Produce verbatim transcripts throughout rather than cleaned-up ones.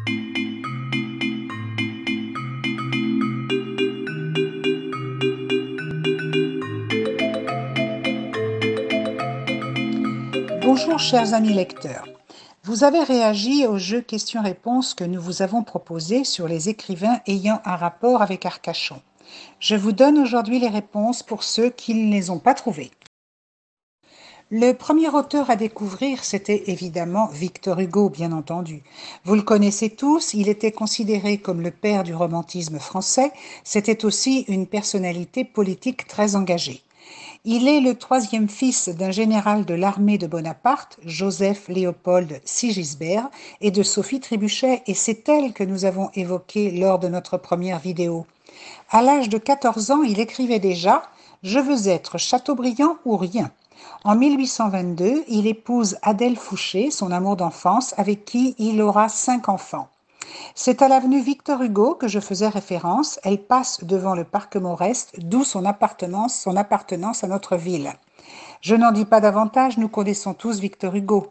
Bonjour chers amis lecteurs, vous avez réagi au jeu questions-réponses que nous vous avons proposé sur les écrivains ayant un rapport avec Arcachon. Je vous donne aujourd'hui les réponses pour ceux qui ne les ont pas trouvées. Le premier auteur à découvrir, c'était évidemment Victor Hugo, bien entendu. Vous le connaissez tous, il était considéré comme le père du romantisme français, c'était aussi une personnalité politique très engagée. Il est le troisième fils d'un général de l'armée de Bonaparte, Joseph Léopold Sigisbert, et de Sophie Trébuchet, et c'est elle que nous avons évoquée lors de notre première vidéo. À l'âge de quatorze ans, il écrivait déjà « Je veux être Chateaubriand ou rien ». En mille huit cent vingt-deux, il épouse Adèle Fouché, son amour d'enfance, avec qui il aura cinq enfants. C'est à l'avenue Victor Hugo que je faisais référence, elle passe devant le parc Morest, d'où son appartenance, son appartenance à notre ville. Je n'en dis pas davantage, nous connaissons tous Victor Hugo.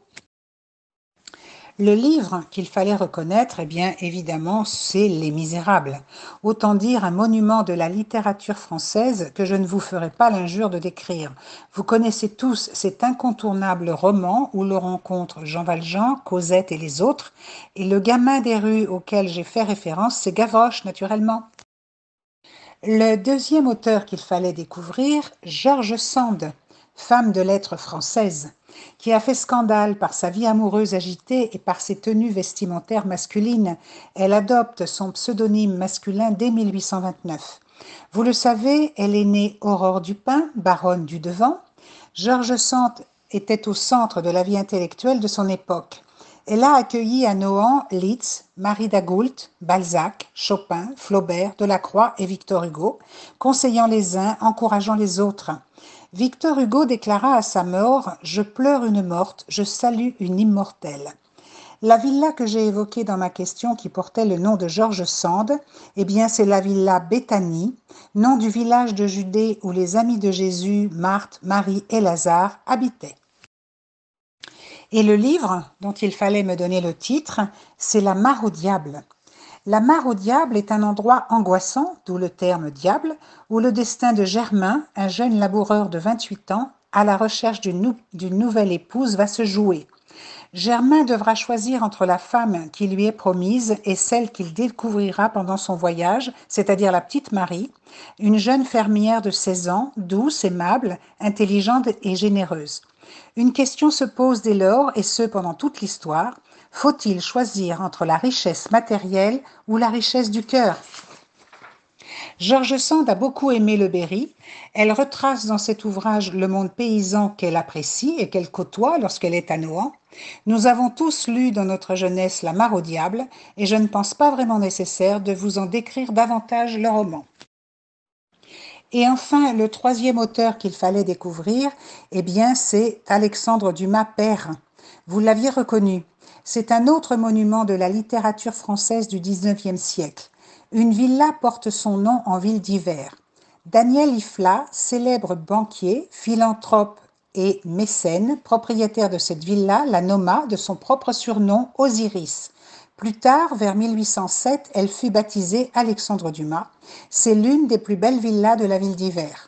Le livre qu'il fallait reconnaître, eh bien évidemment, c'est Les Misérables. Autant dire un monument de la littérature française que je ne vous ferai pas l'injure de décrire. Vous connaissez tous cet incontournable roman où l'on rencontre Jean Valjean, Cosette et les autres, et le gamin des rues auquel j'ai fait référence, c'est Gavroche, naturellement. Le deuxième auteur qu'il fallait découvrir, George Sand, femme de lettres française, qui a fait scandale par sa vie amoureuse agitée et par ses tenues vestimentaires masculines. Elle adopte son pseudonyme masculin dès mille huit cent vingt-neuf. Vous le savez, elle est née Aurore Dupin, baronne du Devant. George Sand était au centre de la vie intellectuelle de son époque. Elle a accueilli à Nohant Liszt, Marie Dagoult, Balzac, Chopin, Flaubert, Delacroix et Victor Hugo, conseillant les uns, encourageant les autres. Victor Hugo déclara à sa mort « Je pleure une morte, je salue une immortelle ». La villa que j'ai évoquée dans ma question qui portait le nom de George Sand, eh bien c'est la villa Béthanie, nom du village de Judée où les amis de Jésus, Marthe, Marie et Lazare habitaient. Et le livre dont il fallait me donner le titre, c'est La mare au diable. La mare au diable est un endroit angoissant, d'où le terme diable, où le destin de Germain, un jeune laboureur de vingt-huit ans, à la recherche d'une nou d'une nouvelle épouse, va se jouer. Germain devra choisir entre la femme qui lui est promise et celle qu'il découvrira pendant son voyage, c'est-à-dire la petite Marie, une jeune fermière de seize ans, douce, aimable, intelligente et généreuse. Une question se pose dès lors, et ce pendant toute l'histoire, faut-il choisir entre la richesse matérielle ou la richesse du cœur? George Sand a beaucoup aimé le Berry. Elle retrace dans cet ouvrage le monde paysan qu'elle apprécie et qu'elle côtoie lorsqu'elle est à Nohant. Nous avons tous lu dans notre jeunesse La mare au diable et je ne pense pas vraiment nécessaire de vous en décrire davantage le roman. Et enfin, le troisième auteur qu'il fallait découvrir, eh bien, c'est Alexandre Dumas père. Vous l'aviez reconnu. C'est un autre monument de la littérature française du dix-neuvième siècle. Une villa porte son nom en ville d'hiver. Daniel Ifla, célèbre banquier, philanthrope et mécène, propriétaire de cette villa, la nomma de son propre surnom Osiris. Plus tard, vers mille huit cent sept, elle fut baptisée Alexandre Dumas. C'est l'une des plus belles villas de la ville d'hiver.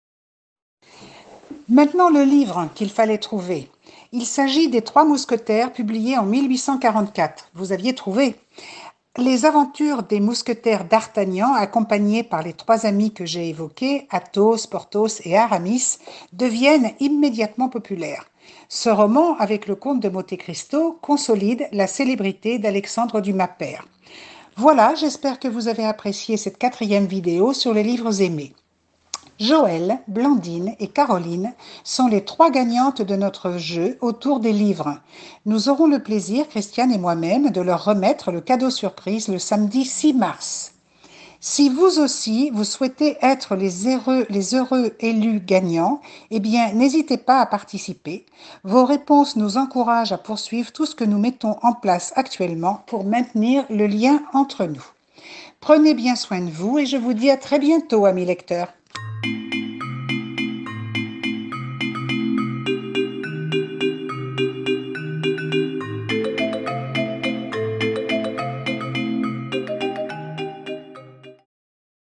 Maintenant, le livre qu'il fallait trouver. Il s'agit des Trois Mousquetaires, publié en mille huit cent quarante-quatre. Vous aviez trouvé. Les aventures des mousquetaires d'Artagnan, accompagnés par les trois amis que j'ai évoqués, Athos, Porthos et Aramis, deviennent immédiatement populaires. Ce roman, avec le comte de Monte Cristo, consolide la célébrité d'Alexandre Dumas père. Voilà, j'espère que vous avez apprécié cette quatrième vidéo sur les livres aimés. Joëlle, Blandine et Caroline sont les trois gagnantes de notre jeu autour des livres. Nous aurons le plaisir, Christiane et moi-même, de leur remettre le cadeau surprise le samedi six mars. Si vous aussi, vous souhaitez être les heureux, les heureux élus gagnants, eh bien, n'hésitez pas à participer. Vos réponses nous encouragent à poursuivre tout ce que nous mettons en place actuellement pour maintenir le lien entre nous. Prenez bien soin de vous et je vous dis à très bientôt, amis lecteurs.